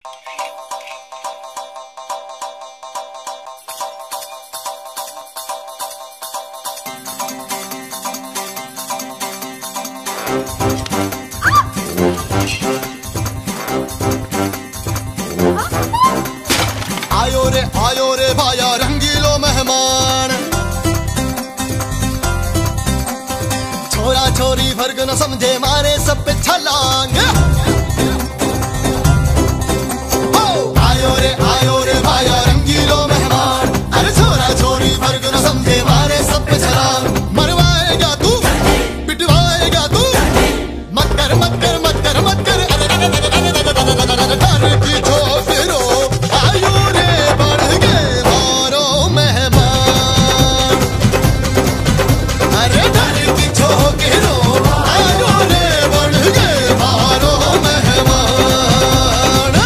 आयो रे भाया रंगीलो मेहमान, छोरा छोरी फर्क न समझे मारे सब पे छलांग। आयो रे भाया रंगीलो मेहमान, अरे छोरा छोरी फर्क न समझे मारे सब पे छलांग। मरवाएगा तू पिटवाएगा तू, मत कर मत कर मत कर मत कर, डर की छोकरो आयो रे बढ़ के मारो मेहमान। अरे डर की छोकरो आयो रे बढ़ के मारो मेहमान।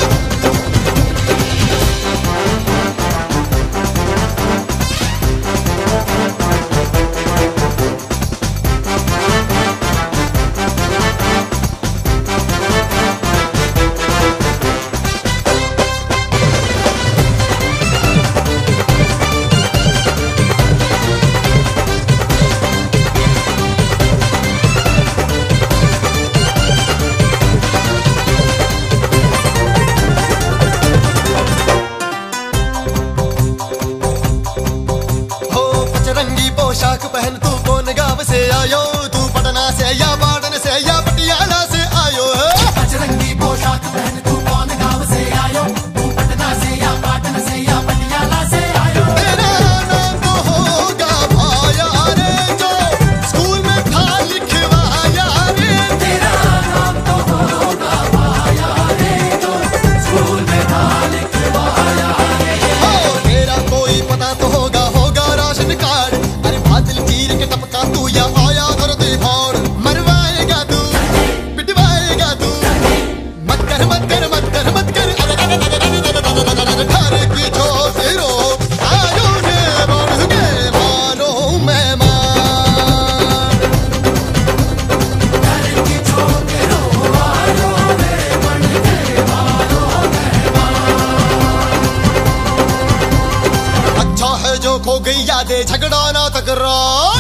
पोशाक पहन तू कौन गांव से आयो, तू पटना से या पाटन से या पटियाला से आयो है। बजरंगी पोशाक पहन तू कौन गांव से आयो, तू पटना से या पाटन से या पटियाला से आयो। तेरा नाम तो होगा भाया रे जो स्कूल में था लिखवाया रे। तेरा नाम तो होगा भाया रे जो स्कूल में था लिखवाया रे। तेरा कोई पता तो होगा राशन कार्ड, बादल चीर के टपका तू या आया कर दे भाड़। मरवाएगा तू पिटवाएगा तू, मत कर मत कर मत कर मत कर, घर की छोकरो आयो रे बढ़ के मारो मेहमान। घर की छोकरो आयो रे बढ़ के मारो मेहमान। अच्छा है जो खो गई यादें, झगड़ा ना तकरार।